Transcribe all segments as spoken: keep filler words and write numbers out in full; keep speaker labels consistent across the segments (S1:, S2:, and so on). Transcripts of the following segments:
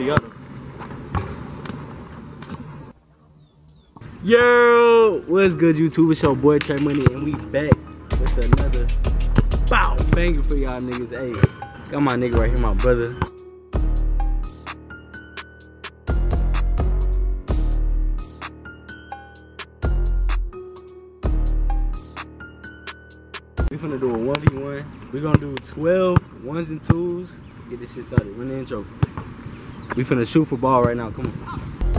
S1: together. Yo, what's good, YouTube? It's your boy Trey Money, and we back with another bow banger for y'all niggas. Hey, got my nigga right here, my brother. We finna do a one v one. We gonna do twelve ones and twos. Get this shit started. Run the intro. We finna shoot for ball right now. Come on.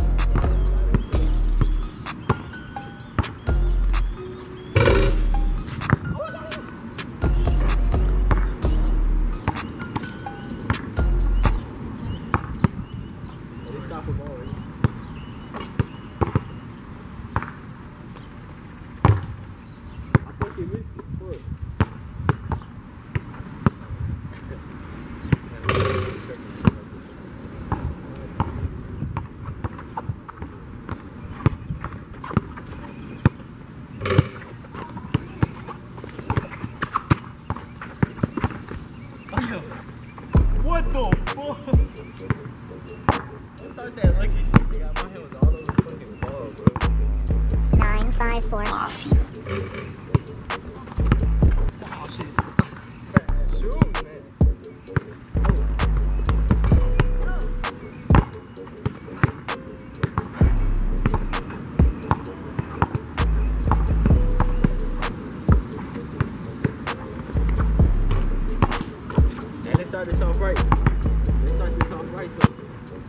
S2: What the fuck? Let's start that lucky shit. They got my hand was all over the fucking ball, bro.
S3: Nine five four. Mafia.
S2: Oh shit. Fat shoes, man.
S1: Now let's start this off right. Let's start this off right though.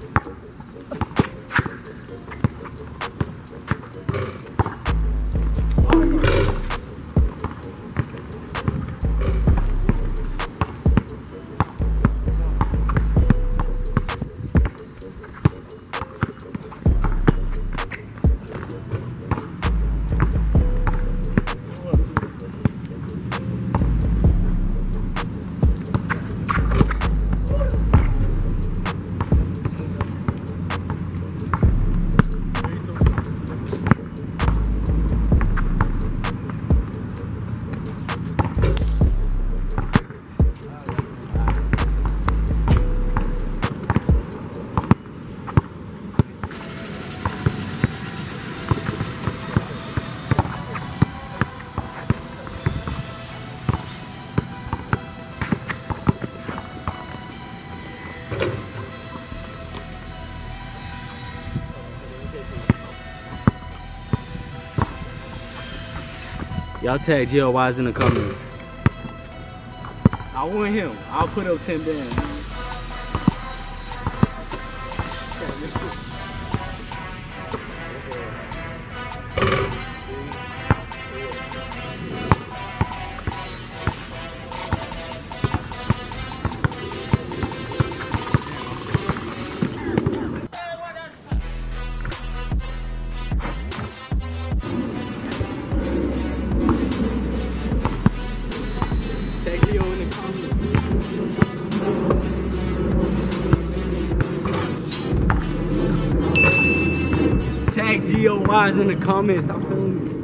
S1: Y'all tag G L Ys in the comments. I want him. I'll put up ten bands. Tag Gio in the comments. Tag G O Ys in the comments. Stop filming me.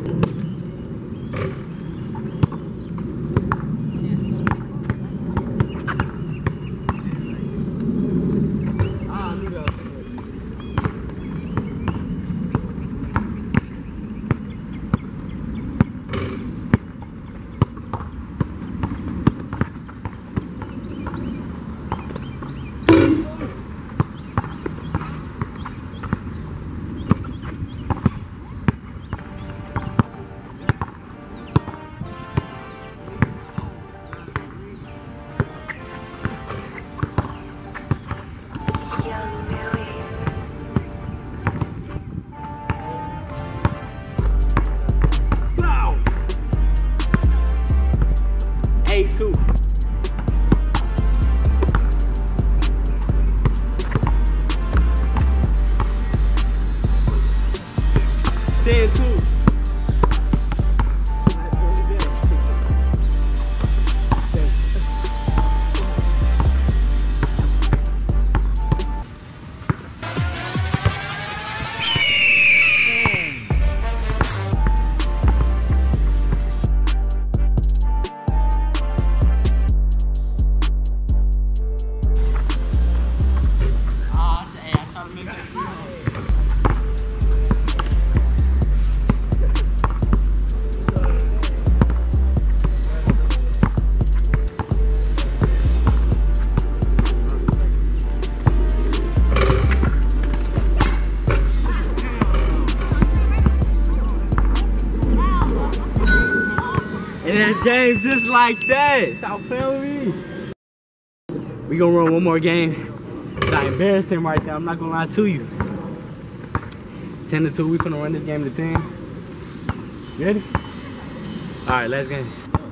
S1: And that's game just like that. Stop playing with me. We gonna run one more game. I embarrassed him right there. I'm not gonna lie to you. ten to two, we finna run this game to ten. You ready? Alright, last game.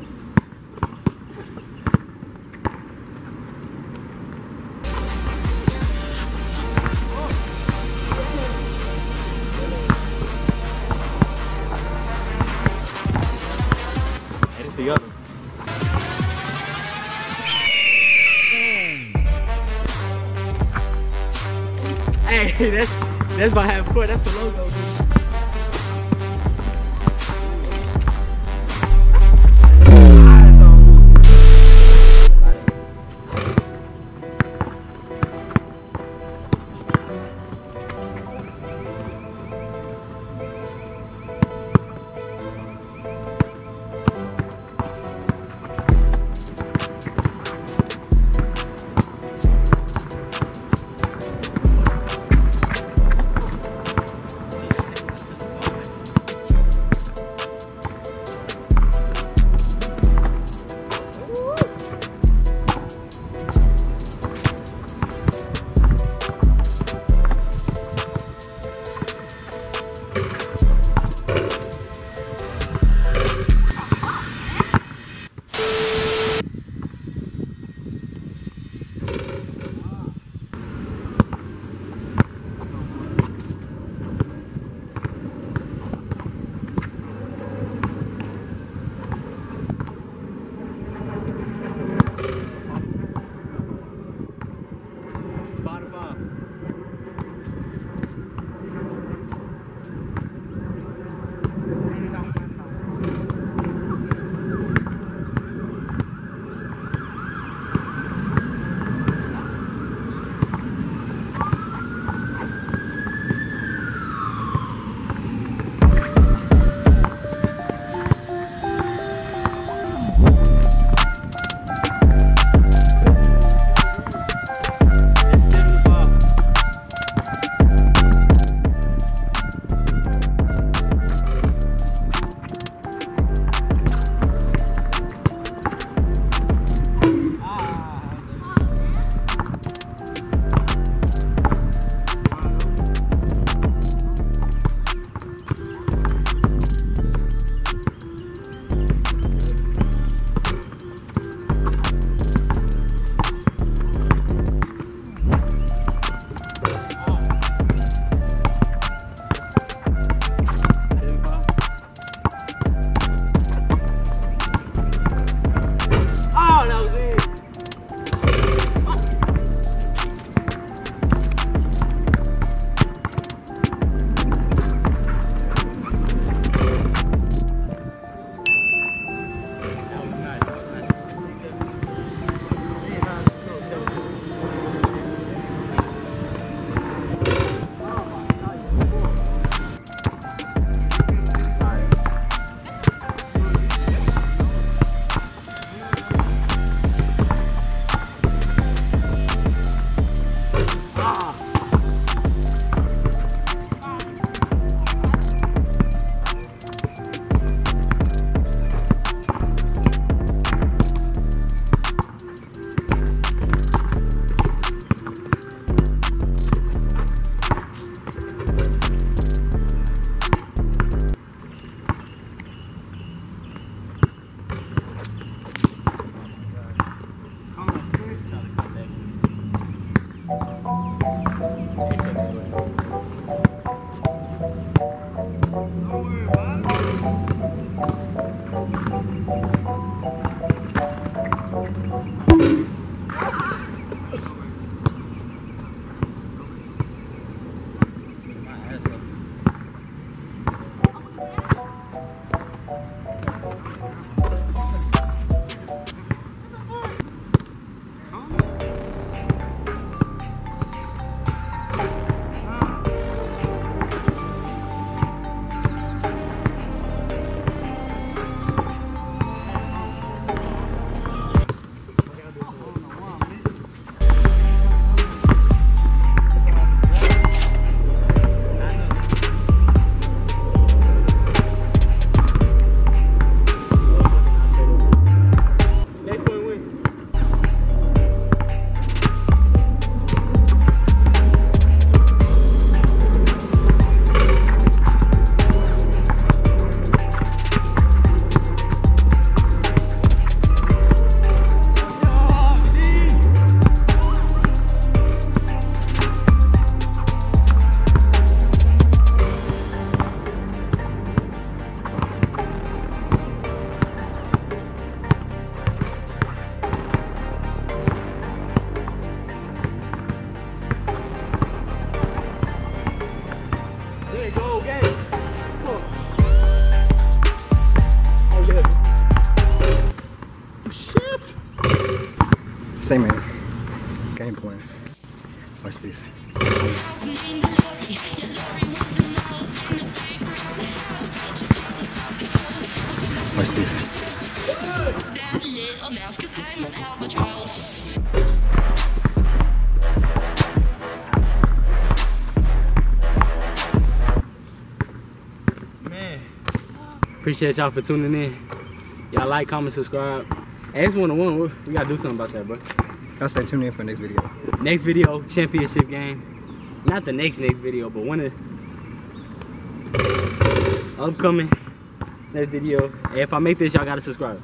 S1: Hey, this for y'all. Hey, that's that's my half court. That's the logo, dude.
S3: Say, man. Game plan. Watch this. Watch this.
S1: Man, appreciate y'all for tuning in. Y'all like, comment, subscribe. Hey, it's one on one. We gotta do something about that, bro.
S3: I'll say tune in for the next video.
S1: Next video, championship game. Not the next next video, but one of upcoming next video. Hey, if I make this, y'all gotta subscribe.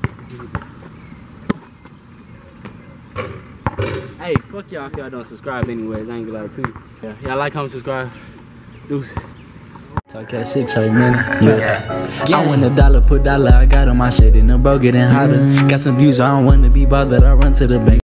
S1: Hey, fuck y'all if y'all don't subscribe anyways. I ain't gonna lie to you. Yeah, y'all like, comment, subscribe. Deuce.
S4: Talk that shit, Trey, man. Yeah. I want a dollar, put dollar. I got on my shit, and the bro getting hotter. Got some views, I don't wanna be bothered. I run to the bank.